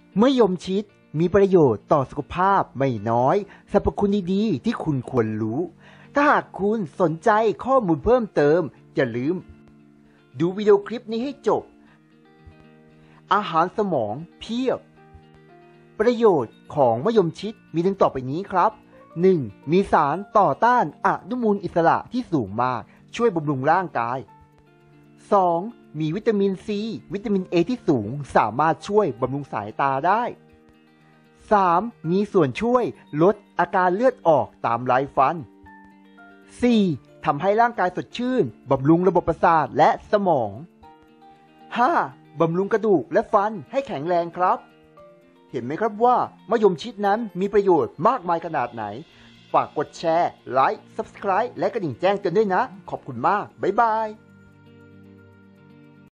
มะยมชิดมีประโยชน์ต่อสุขภาพไม่น้อยสรรพคุณดีๆที่คุณควรรู้ ถ้าหากคุณสนใจข้อมูลเพิ่มเติมอย่าลืมดูวิดีโอคลิปนี้ให้จบอาหารสมองเพียบประโยชน์ของมะยมชิดมีดังต่อไปนี้ครับ 1. มีสารต่อต้านอนุมูลอิสระที่สูงมากช่วยบำรุงร่างกาย 2. มีวิตามินซีวิตามินเอที่สูงสามารถช่วยบำรุงสายตาได้ 3. มีส่วนช่วยลดอาการเลือดออกตามไรฟัน 4. ทำให้ร่างกายสดชื่นบำรุงระบบประสาทและสมอง 5. บำรุงกระดูกและฟันให้แข็งแรงครับเห็นไหมครับว่ามะยมชิดนั้นมีประโยชน์มากมายขนาดไหนฝากกดแชร์ไลค์ Subscribe และกระดิ่งแจ้งเตือนด้วยนะขอบคุณมากบ๊ายบาย